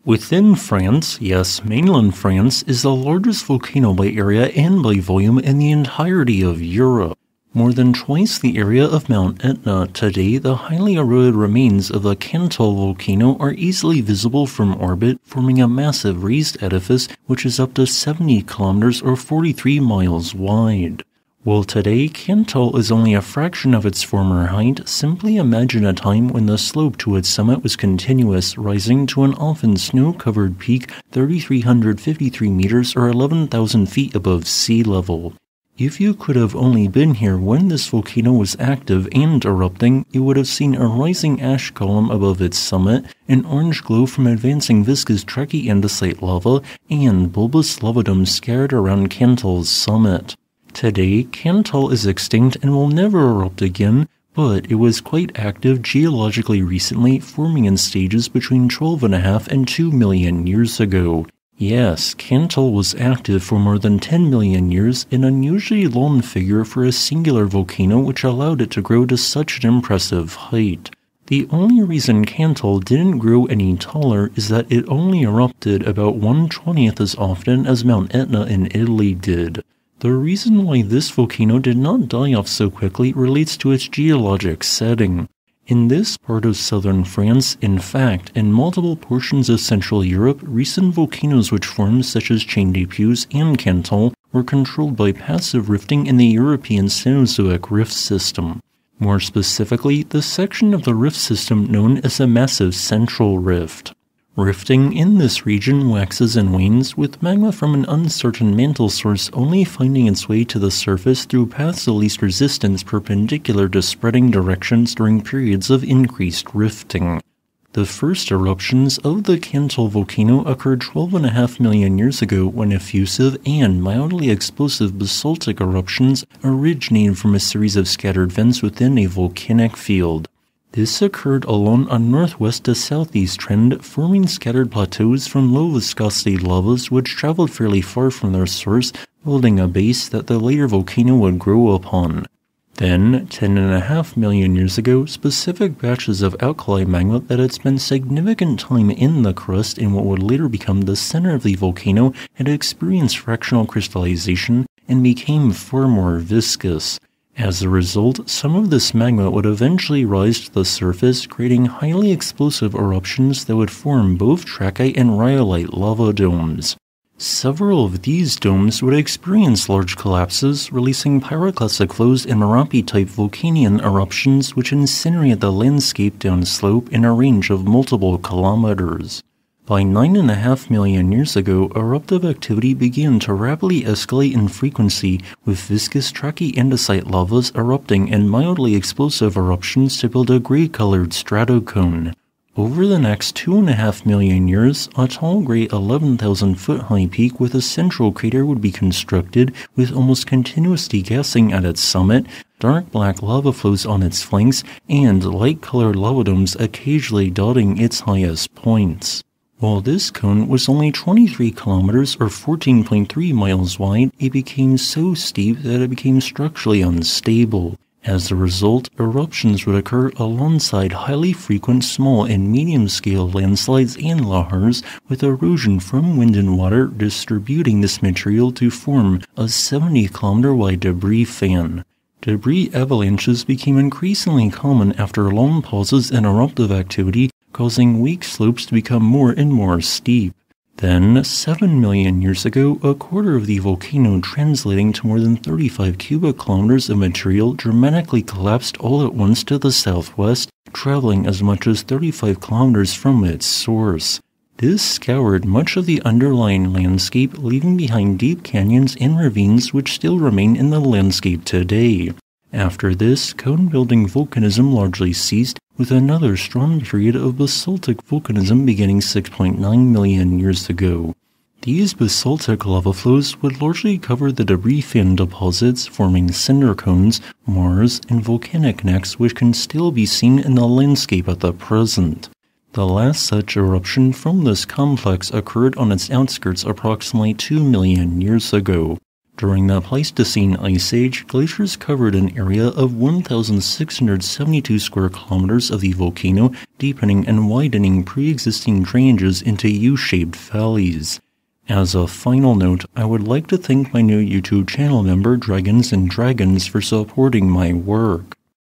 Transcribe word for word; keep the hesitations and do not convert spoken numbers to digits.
Within France, yes, mainland France, is the largest volcano by area and by volume in the entirety of Europe. More than twice the area of Mount Etna, today the highly eroded remains of the Cantal Volcano are easily visible from orbit, forming a massive raised edifice which is up to seventy kilometers or forty-three miles wide. While today Cantal is only a fraction of its former height, simply imagine a time when the slope to its summit was continuous, rising to an often snow-covered peak three thousand three hundred fifty-three meters or eleven thousand feet above sea level. If you could have only been here when this volcano was active and erupting, you would have seen a rising ash column above its summit, an orange glow from advancing viscous trachyandesite lava, and bulbous lava domes scattered around Cantal's summit. Today, Cantal is extinct and will never erupt again, but it was quite active geologically recently, forming in stages between twelve and a half and two million years ago. Yes, Cantal was active for more than ten million years, an unusually long figure for a singular volcano which allowed it to grow to such an impressive height. The only reason Cantal didn't grow any taller is that it only erupted about one twentieth as often as Mount Etna in Italy did. The reason why this volcano did not die off so quickly relates to its geologic setting. In this part of southern France, in fact, in multiple portions of Central Europe, recent volcanoes which formed such as Chain des Puys and Cantal were controlled by passive rifting in the European Cenozoic rift system. More specifically, the section of the rift system known as the Massive Central Rift. Rifting in this region waxes and wanes, with magma from an uncertain mantle source only finding its way to the surface through paths of least resistance perpendicular to spreading directions during periods of increased rifting. The first eruptions of the Cantal volcano occurred twelve and a half million years ago when effusive and mildly explosive basaltic eruptions originated from a series of scattered vents within a volcanic field. This occurred along a northwest to southeast trend, forming scattered plateaus from low-viscosity lavas which traveled fairly far from their source, building a base that the later volcano would grow upon. Then, ten and a half million years ago, specific batches of alkali magma that had spent significant time in the crust in what would later become the center of the volcano had experienced fractional crystallization and became far more viscous. As a result, some of this magma would eventually rise to the surface, creating highly explosive eruptions that would form both trachyte and rhyolite lava domes. Several of these domes would experience large collapses, releasing pyroclastic flows and Merapi-type volcanian eruptions which incinerate the landscape downslope in a range of multiple kilometers. By nine and a half million years ago, eruptive activity began to rapidly escalate in frequency, with viscous trachyandesite lavas erupting in mildly explosive eruptions to build a gray-colored stratocone. Over the next two and a half million years, a tall gray eleven thousand foot high peak with a central crater would be constructed, with almost continuous degassing at its summit, dark black lava flows on its flanks, and light-colored lava domes occasionally dotting its highest points. While this cone was only twenty-three kilometers or fourteen point three miles wide, it became so steep that it became structurally unstable. As a result, eruptions would occur alongside highly frequent small and medium-scale landslides and lahars, with erosion from wind and water distributing this material to form a seventy kilometer wide debris fan. Debris avalanches became increasingly common after long pauses in eruptive activity, causing weak slopes to become more and more steep. Then, seven million years ago, a quarter of the volcano translating to more than thirty-five cubic kilometers of material dramatically collapsed all at once to the southwest, traveling as much as thirty-five kilometers from its source. This scoured much of the underlying landscape, leaving behind deep canyons and ravines which still remain in the landscape today. After this, cone-building volcanism largely ceased, with another strong period of basaltic volcanism beginning six point nine million years ago. These basaltic lava flows would largely cover the debris fan deposits, forming cinder cones, maars, and volcanic necks which can still be seen in the landscape at the present. The last such eruption from this complex occurred on its outskirts approximately two million years ago. During the Pleistocene Ice Age, glaciers covered an area of one thousand six hundred seventy-two square kilometers of the volcano, deepening and widening pre-existing drainages into U-shaped valleys. As a final note, I would like to thank my new YouTube channel member Dragons and Dragons for supporting my work.